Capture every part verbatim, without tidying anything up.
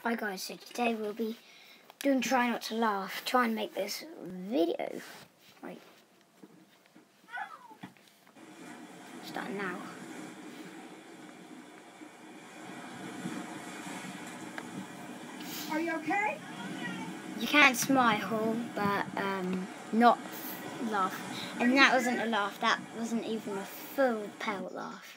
Hi guys, so today we'll be doing Try Not to Laugh, try and make this video. Right. Starting now. Are you okay? You can smile, but um, not laugh. And that wasn't a laugh, that wasn't even a full pelt laugh.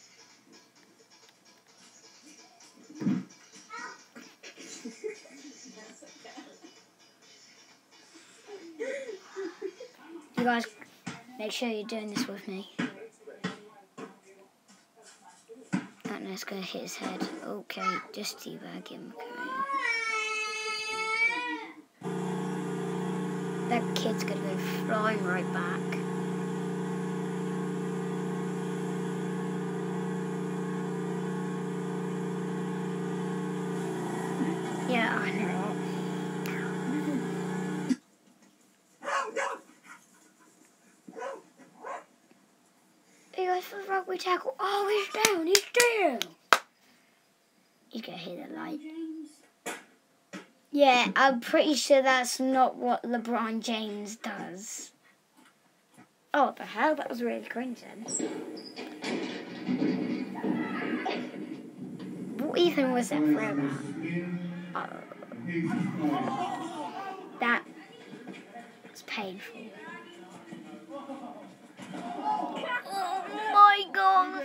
You guys, make sure you're doing this with me. That nurse gonna hit his head. Okay, just teabag him. Okay. That kid's gonna go flying right back. Yeah, I know. He goes for the rugby tackle. Oh, he's down. He's down. He's gonna hit the light. Yeah, I'm pretty sure that's not what LeBron James does. Oh, what the hell? That was really cringe then. What even was that for about? Uh, that was painful. Oh my god!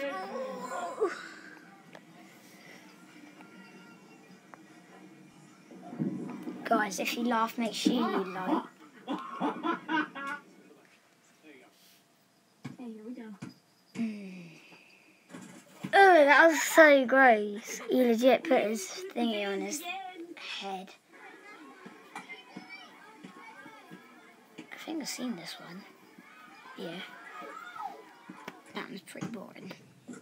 Guys, if you laugh, make sure you like. Hey, here we go. Mm. Oh, that was so gross. He legit put his thingy on his head. I think I've seen this one. Yeah. That was pretty boring.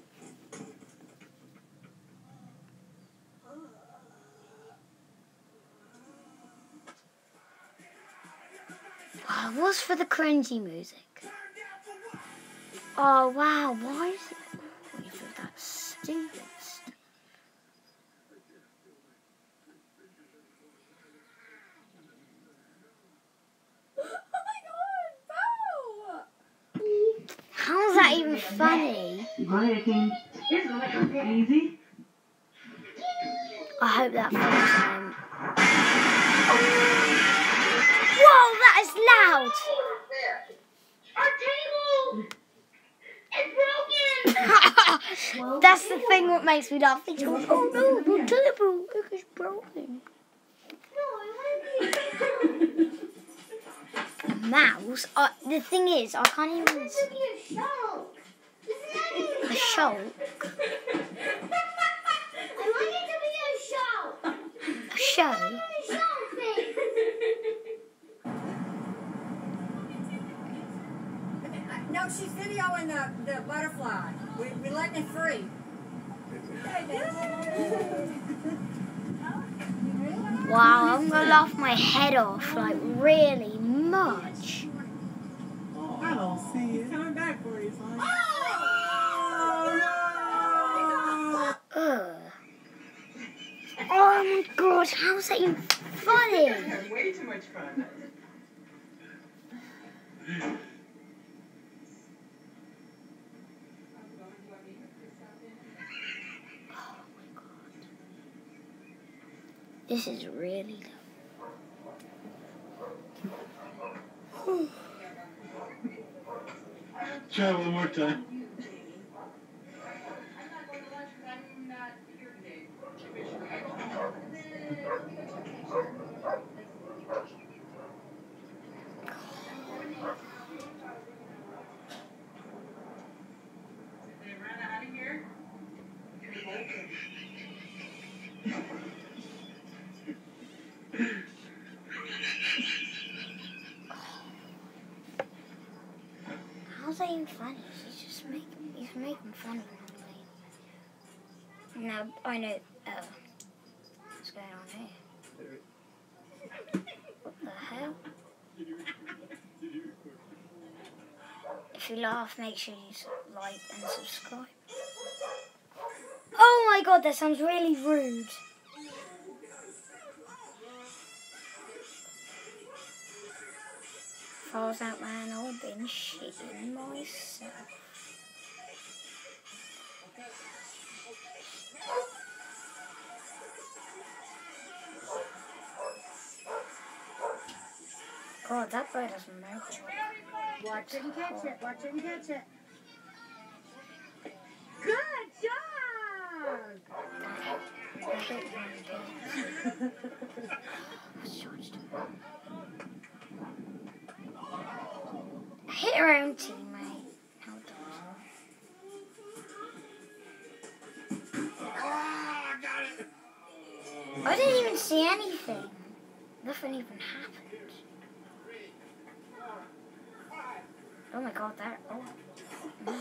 Wow, it was for the cringy music. Oh wow, why is it always with that stupid stuff? How is that even funny? I hope that follows him. Whoa, that is loud! Our table is broken! That's the thing what makes me laugh. They go, oh no, the table is broken. A mouse? Uh, the thing is, I can't even... A shark! A shark? I want it to be a shark! A show? A shark thing! No, she's videoing the, the butterfly. We, we letting it free. Wow, I'm gonna laugh my head off, like really much. I don't see it. He's coming back for you, son. Oh! Ugh. Oh my god, how's that even funny? That's way too much fun. This is really low. Try one more time. How's that even funny? He's just making, he's making fun of me. Now, I know, oh, what's going on here? What the hell? If you laugh, make sure you like and subscribe. Oh my god, that sounds really rude. If I was that man, I would have been shitting myself. God, that bird doesn't know. Watch it and catch it. Watch it and catch it. Good job! I hit one again. I hit her own teammate. How dare Oh, I got it. I didn't even see anything. Nothing even happened. Oh my god, that. Oh. Mm.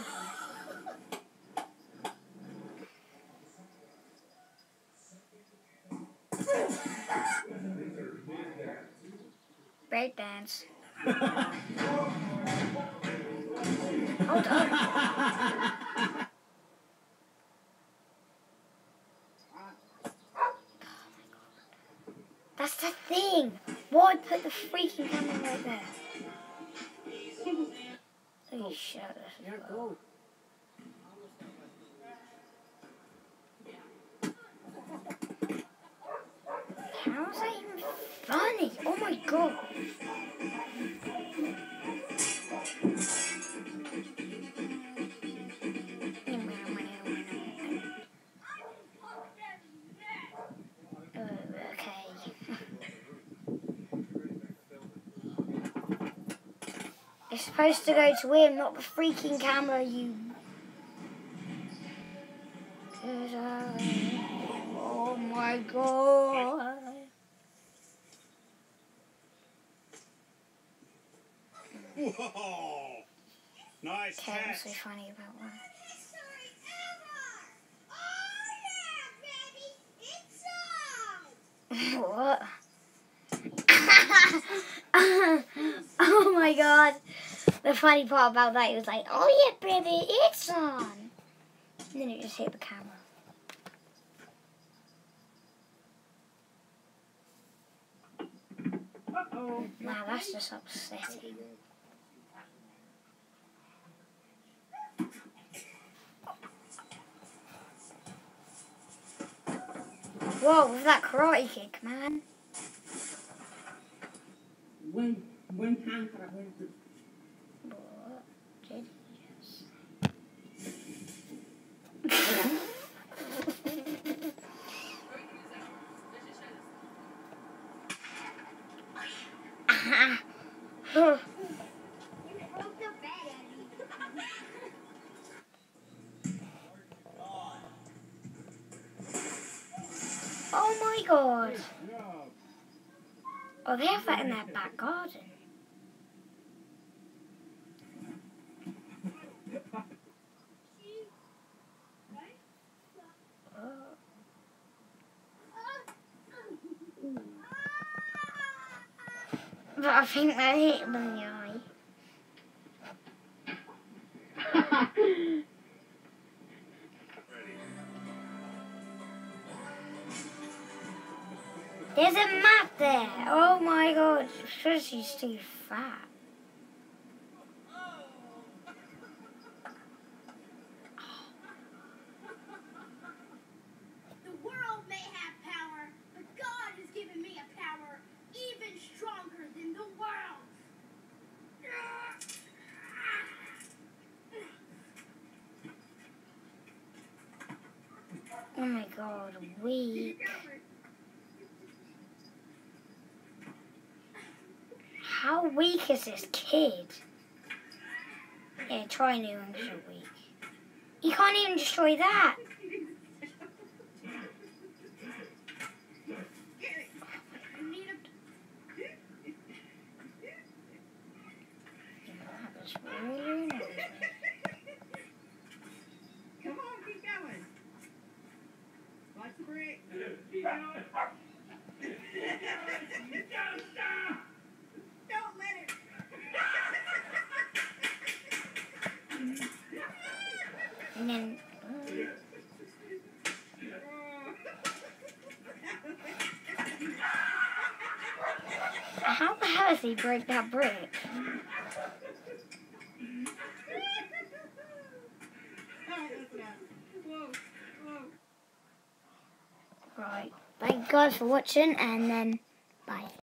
Break dance. Hold on. That's the thing. Why put the freaking camera right there? Oh, shut up. Yeah, go. How is that even funny? Oh my god. Uh, okay. It's supposed to go to him, not the freaking camera, you. Oh my god. Whoa. Nice Okay, what's so catch. funny about one? What? Oh my god. The funny part about that, he was like, oh yeah, baby, it's on. And then it just hit the camera. Uh-oh. Wow, that's just upsetting. Whoa, with that karate kick, man. One, one time for I went to. What did he just... Oh my god. Oh, they have that in their back garden. But I think they hit him in the eye. There's a map there. Oh my god. Because he's too fat. The world may have power, but God has given me a power even stronger than the world. Oh my god, weak. How weak is this kid? Yeah, try new and you're weak. You can't even destroy that. That was really annoying. Come on, keep going. Watch the break. Don't let it. And then... how the hell does he break that brick? Alright, that's enough. Whoa, whoa. Right. Thank you guys for watching, and then bye.